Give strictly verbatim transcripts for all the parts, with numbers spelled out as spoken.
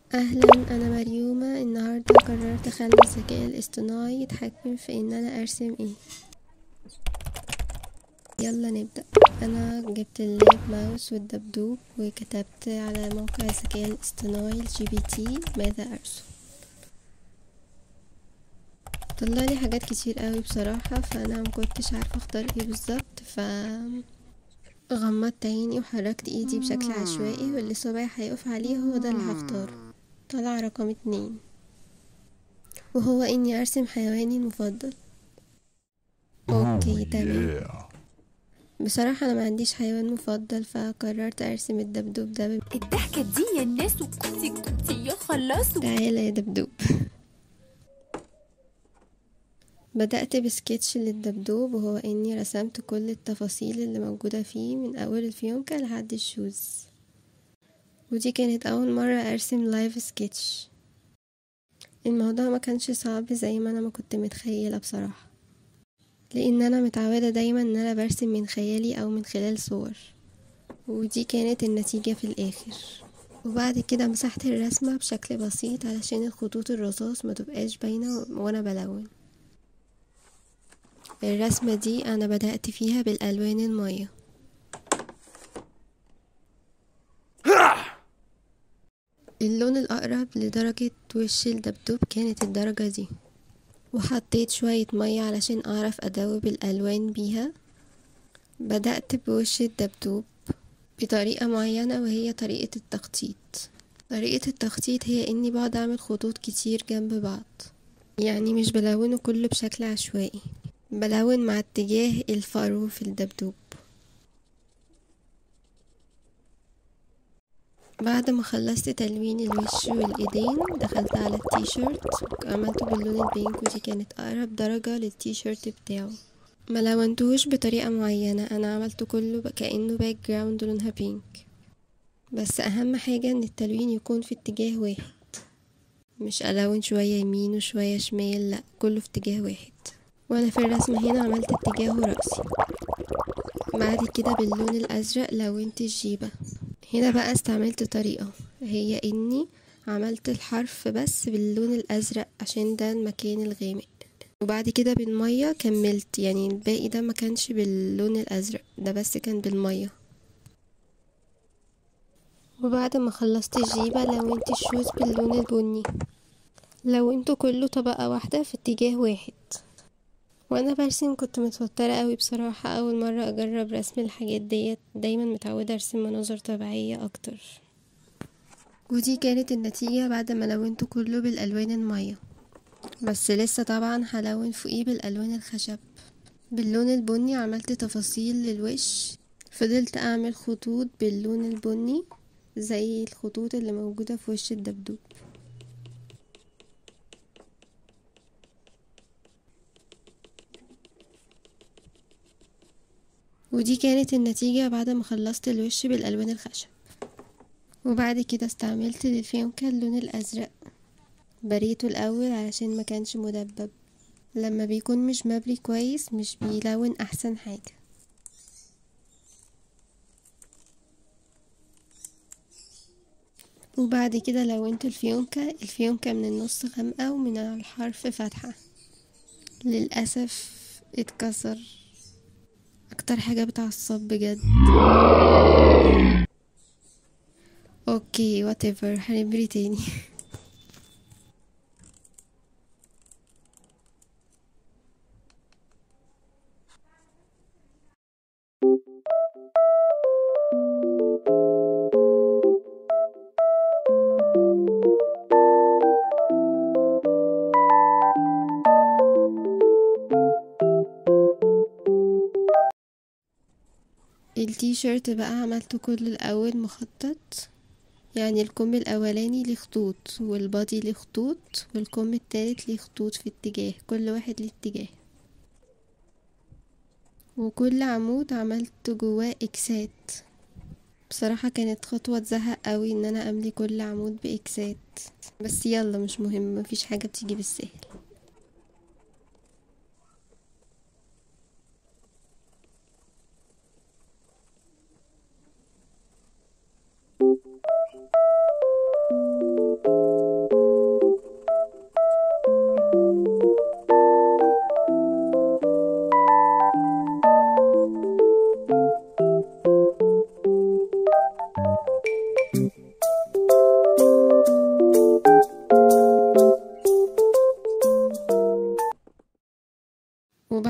اهلا، انا مريومة. النهاردة قررت اخلي الذكاء الاصطناعي يتحكم في ان انا ارسم ايه. يلا نبدأ. انا جبت اللاب ماوس والدبدوب وكتبت على موقع الذكاء الاصطناعي الجي بي تي ماذا ارسم. طلع لي حاجات كتير قوي بصراحة، فانا مكنتش عارفة اختار ايه بالظبط، ف غمضت عيني وحركت ايدي بشكل عشوائي، واللي صباعي هيقف عليه هو ده اللي هختاره. طلع رقم اتنين، وهو اني ارسم حيواني المفضل. اوكي تمام. بصراحة أنا ما عنديش حيوان مفضل، فقررت أرسم الدبدوب ده. الضحكة دي يا الناس وكوتي كوتي يا خلصوا. تعالى يا دبدوب. بدأت بسكتش للدبدوب، وهو إني رسمت كل التفاصيل اللي موجودة فيه من أول الفيونكة لحد الشوز. ودي كانت أول مرة أرسم لايف سكتش. الموضوع ما كانش صعب زي ما أنا ما كنت متخيلة بصراحة، لأن أنا متعودة دايما إن أنا برسم من خيالي أو من خلال صور. ودي كانت النتيجة في الآخر. وبعد كده مسحت الرسمة بشكل بسيط علشان الخطوط الرصاص ما تبقاش باينة وانا بلون. الرسمة دي انا بدأت فيها بالالوان المية. اللون الاقرب لدرجة وش الدبدوب كانت الدرجة دي، وحطيت شوية مية علشان اعرف ادوب الالوان بيها. بدأت بوش الدبدوب بطريقة معينة، وهي طريقة التخطيط. طريقة التخطيط هي اني بقعد اعمل خطوط كتير جنب بعض، يعني مش بلونه كله بشكل عشوائي، بلون مع اتجاه الفرو في الدبدوب. بعد ما خلصت تلوين الوش والايدين دخلت على التيشيرت، عملته باللون البينك، ودي كانت اقرب درجة للتيشيرت بتاعه. ما لونتهوش بطريقة معينة، انا عملته كله كأنه باك جراوند لونها بينك. بس اهم حاجة ان التلوين يكون في اتجاه واحد، مش الون شوية يمين وشوية شمال، لا كله في اتجاه واحد. وانا في الرسمة هنا عملت اتجاهه رأسي. بعد كده باللون الازرق لونت الجيبة. هنا بقى استعملت طريقة، هي اني عملت الحرف بس باللون الازرق عشان ده المكان الغامق. وبعد كده بالمية كملت، يعني الباقي ده ما كانش باللون الازرق، ده بس كان بالمية. وبعد ما خلصت الجيبة لونت الشوز باللون البني. لونته كله طبقة واحدة في اتجاه واحد. وانا برسم كنت متوترة قوي بصراحة، اول مرة اجرب رسم الحاجات ديت، دايما متعودة ارسم مناظر طبيعية اكتر. ودي كانت النتيجة بعد ما لونته كله بالالوان المية. بس لسه طبعا هلون فوقيه بالالوان الخشب. باللون البني عملت تفاصيل للوش، فضلت اعمل خطوط باللون البني زي الخطوط اللي موجودة في وش الدبدوب. ودي كانت النتيجة بعد ما خلصت الوش بالالوان الخشب. وبعد كده استعملت للفيونكة اللون الازرق، بريته الاول علشان ما كانش مدبب. لما بيكون مش مبري كويس مش بيلون احسن حاجة. وبعد كده لونت الفيونكة الفيونكة من النص غامقة ومن على الحرف فاتحة. للأسف اتكسر، اكتر حاجة بتعصب بجد. اوكي whatever، هنبري تاني. التيشيرت بقى عملته كله الاول مخطط، يعني الكم الاولاني ليه خطوط، والبادي ليه خطوط، والكم التالت ليه خطوط في اتجاه، كل واحد ليه اتجاه. وكل عمود عملت جواه اكسات. بصراحة كانت خطوة تزهق قوي ان انا املي كل عمود باكسات، بس يلا مش مهم، مفيش حاجة بتيجي بالسهل.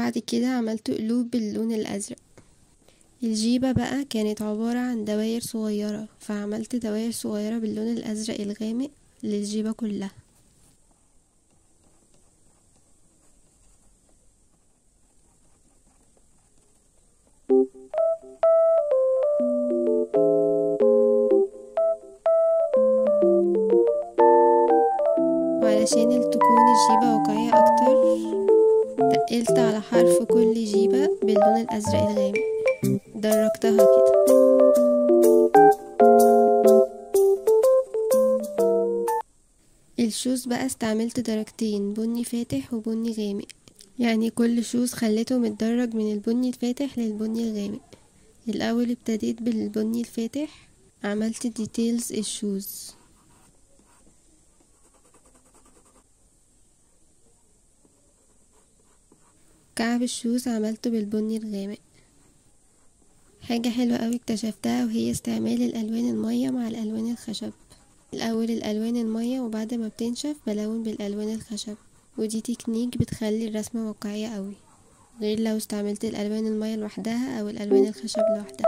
بعد كده عملت قلوب باللون الأزرق. الجيبة بقى كانت عبارة عن دواير صغيرة، فعملت دواير صغيرة باللون الأزرق الغامق للجيبة كلها. وعلشان تكون الجيبة واقعية أكتر تقلت على حرف كل جيبة باللون الأزرق الغامق، درجتها كده. الشوز بقى استعملت درجتين، بني فاتح وبني غامق، يعني كل شوز خليته متدرج من البني الفاتح للبني الغامق. الأول ابتديت بالبني الفاتح، عملت ديتيلز الشوز. كعب الشوز عملته بالبني الغامق. حاجة حلوة اوي اكتشفتها وهي استعمال الألوان المية مع الألوان الخشب. الأول الألوان المية وبعد ما بتنشف بلون بالألوان الخشب، ودي تكنيك بتخلي الرسمة واقعية اوي، غير لو استعملت الألوان المية لوحدها أو الألوان الخشب لوحدها.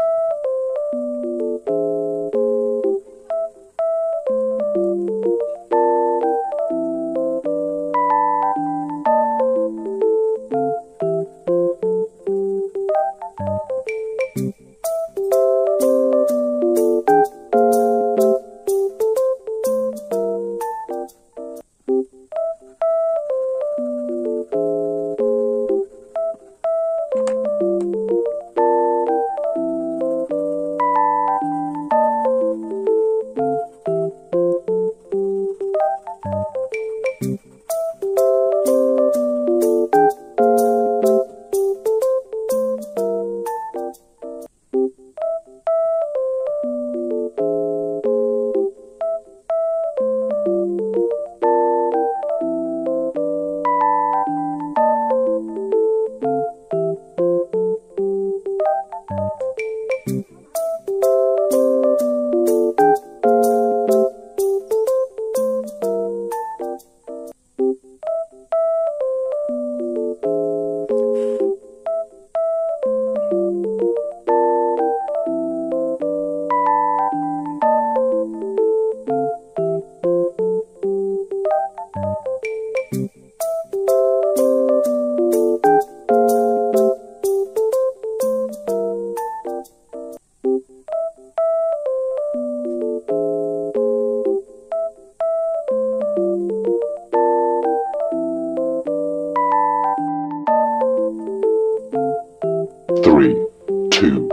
Three, two,